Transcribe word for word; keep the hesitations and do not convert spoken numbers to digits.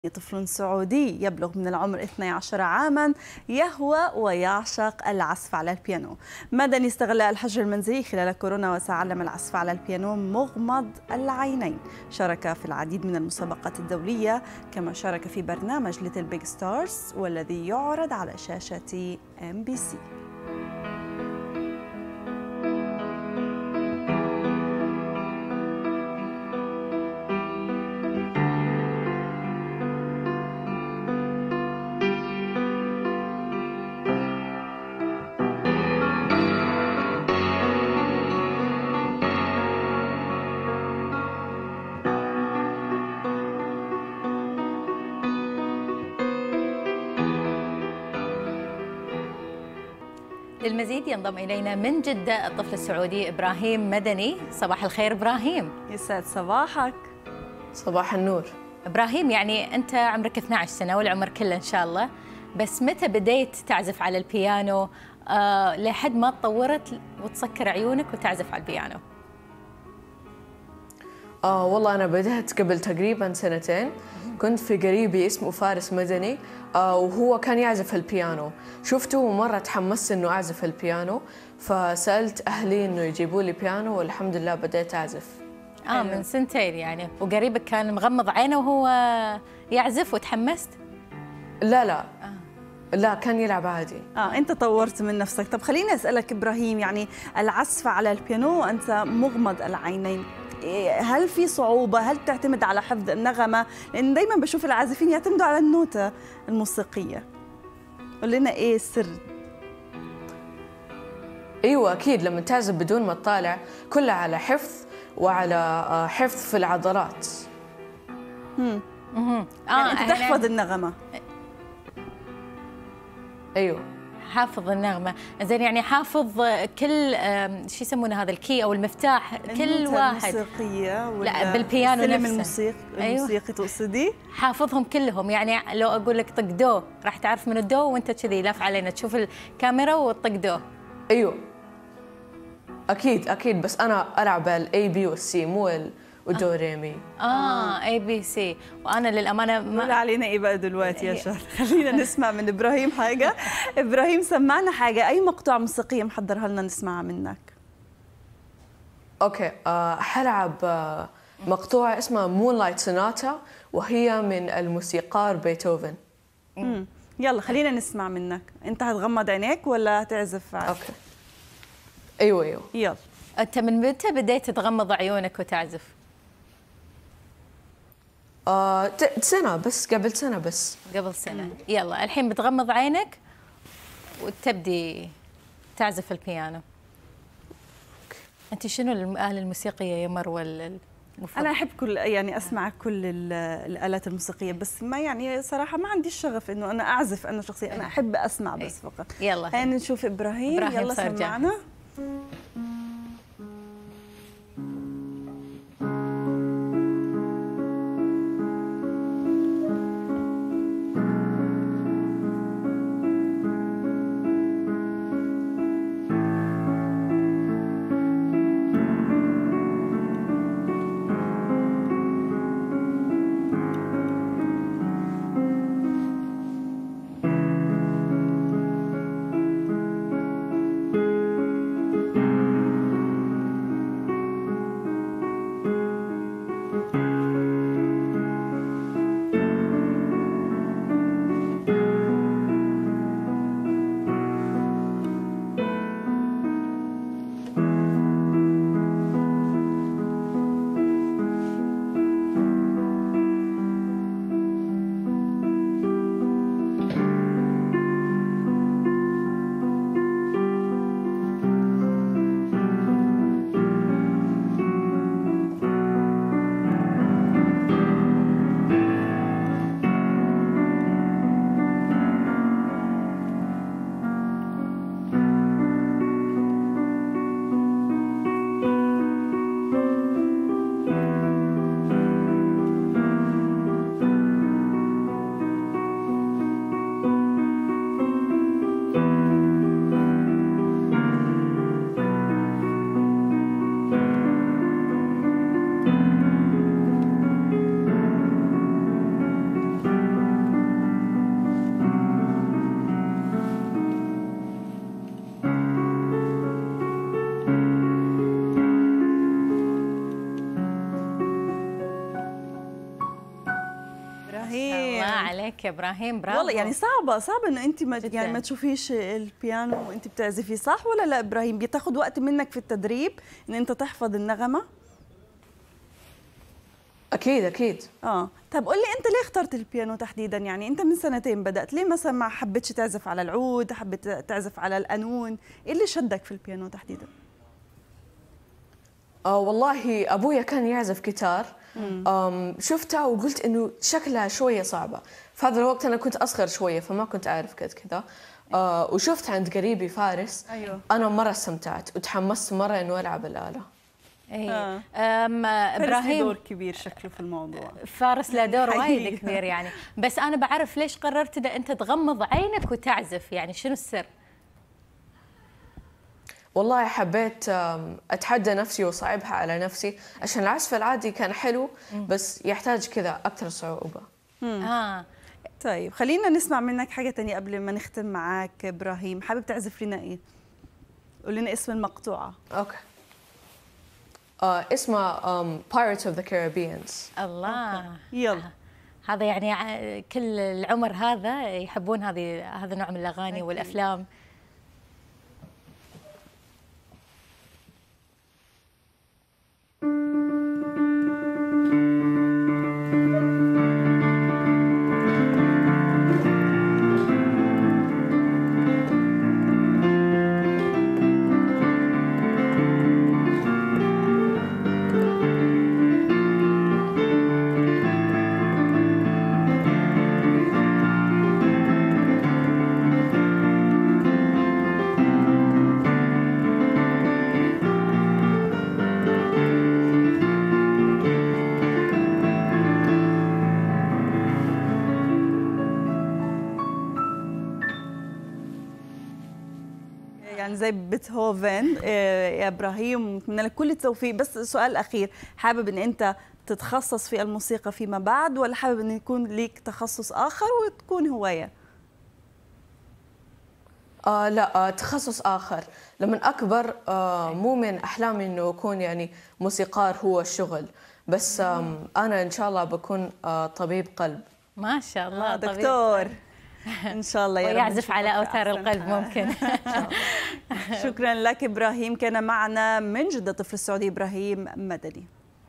طفل سعودي يبلغ من العمر اثني عشر عاما يهوى ويعشق العزف على البيانو. مدني استغل الحجر المنزلي خلال كورونا وتعلم العزف على البيانو مغمض العينين. شارك في العديد من المسابقات الدولية، كما شارك في برنامج ليتل بيج ستارز والذي يعرض على شاشة إم بي سي. للمزيد ينضم إلينا من جدة الطفل السعودي إبراهيم مدني. صباح الخير إبراهيم. يسعد صباحك. صباح النور. إبراهيم، يعني أنت عمرك اثني عشر سنة والعمر كله إن شاء الله، بس متى بديت تعزف على البيانو آه لحد ما تطورت وتسكر عيونك وتعزف على البيانو؟ آه والله أنا بدأت قبل تقريبا سنتين. كنت في قريبي اسمه فارس مدني، آه وهو كان يعزف البيانو. شفته ومرة تحمست إنه أعزف البيانو، فسألت أهلي إنه يجيبوا لي بيانو والحمد لله بديت أعزف. آه من سنتين يعني، وقريبك كان مغمض عينه وهو يعزف وتحمست؟ لا لا آه. لا كان يلعب عادي. اه انت طورت من نفسك. طب خليني اسالك ابراهيم، يعني العزف على البيانو وانت مغمض العينين، هل في صعوبة؟ هل تعتمد على حفظ النغمة؟ لأن دايما بشوف العازفين يعتمدوا على النوتة الموسيقية. قول لنا إيه السر؟ أيوة أكيد، لما تعزف بدون ما تطالع كلها على حفظ وعلى حفظ في العضلات. امم امم اه أنت تحفظ النغمة. أيوة حافظ النغمة. زين، يعني حافظ كل شو يسمونه هذا الكي او المفتاح، كل واحد الموسيقية ولا لا بالبيانو نفسه الموسيقى الموسيقي. أيوة. تقصدي حافظهم كلهم؟ يعني لو اقول لك طق دو راح تعرف من الدو وانت كذي لف علينا تشوف الكاميرا وتطق دو. ايوه اكيد اكيد، بس انا العب الاي بي والسي مو ودو ريمي. اه اي بي سي. وانا للامانه ما قول علينا ايه بقى دلوقتي يا شهر. خلينا نسمع من ابراهيم حاجه. ابراهيم سمعنا حاجه، اي مقطوعه موسيقيه محضرها لنا نسمعها منك؟ اوكي آه حلعب آه مقطوعه اسمها مون لايت سوناتا، وهي من الموسيقار بيتهوفن. امم يلا خلينا نسمع منك. انت هتغمض عينيك ولا هتعزف؟ اوكي ايوه ايوه يلا. انت من متى بديت تغمض عيونك وتعزف؟ آه سنة بس، قبل سنة بس. قبل سنة. يلا الحين بتغمض عينك وتبدي تعزف البيانو. أنت شنو الآلة الموسيقية يا مروة المفضلة؟ أنا أحب كل يعني أسمع كل الآلات الموسيقية، بس ما يعني صراحة ما عندي الشغف إنه أنا أعزف أنا شخصيا، أنا أحب أسمع بس فقط. يلا خلينا نشوف إبراهيم. إبراهيم يلا سمعنا. ابراهيم الله عليك يا ابراهيم، برافو. والله يعني صعبه صعبه انه انت ما جداً. يعني ما تشوفيش البيانو وانت بتعزفي، صح ولا لا ابراهيم؟ بتاخذ وقت منك في التدريب ان انت تحفظ النغمه؟ اكيد اكيد. اه طب قول لي انت ليه اخترت البيانو تحديدا؟ يعني انت من سنتين بدات، ليه مثلا ما حبيتش تعزف على العود، حبيت تعزف على القانون؟ ايه اللي شدك في البيانو تحديدا؟ آه والله ابويا كان يعزف جيتار، أم شفتها وقلت انه شكلها شويه صعبه. في هذا الوقت انا كنت اصغر شويه فما كنت اعرف قد كذا. آه وشفت عند قريبي فارس. أيوه. انا مره استمتعت وتحمست مره انه العب الاله. اي آه. أم ابراهيم دور ابراهيم كبير شكله في الموضوع. فارس له دور وايد حقيقة. كبير يعني، بس انا بعرف ليش قررت ان انت تغمض عينك وتعزف، يعني شنو السر؟ والله حبيت أم، اتحدى نفسي واصعبها على نفسي، عشان العزف العادي كان حلو بس يحتاج كذا اكثر صعوبه. اه طيب خلينا نسمع منك حاجه ثانيه قبل ما نختم معاك ابراهيم. حابب تعزف لنا ايه؟ قول لنا اسم المقطوعه. اوكي. آه اسمها um, Pirates of the Caribbean. الله، يلا. هذا يعني ع- كل العمر هذا يحبون هذه هذا النوع من الاغاني أكيد. والافلام. يعني زي بيتهوفن. آه، يا ابراهيم نتمنى لك كل التوفيق. بس سؤال اخير، حابب ان انت تتخصص في الموسيقى فيما بعد، ولا حابب ان يكون ليك تخصص اخر وتكون هوايه؟ آه لا، آه تخصص آخر. لما أكبر آه مو من أحلامي إنه أكون يعني موسيقار هو الشغل، بس آم أنا إن شاء الله بكون آه طبيب قلب. ما شاء الله، آه طبيب. دكتور ان شاء الله يا رب ويعزف نشوفك على في اوتار أحسن القلب حال. ممكن. شكرا لك ابراهيم. كان معنا من جدة طفل السعودي ابراهيم مدني.